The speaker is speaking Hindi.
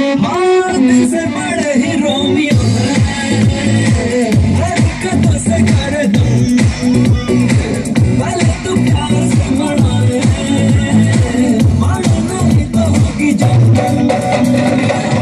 हाँ दिल से बड़े ही रोमियो हरकतों से कर दूं पहले तो प्यार से मनाए मानो नहीं तो होगी जब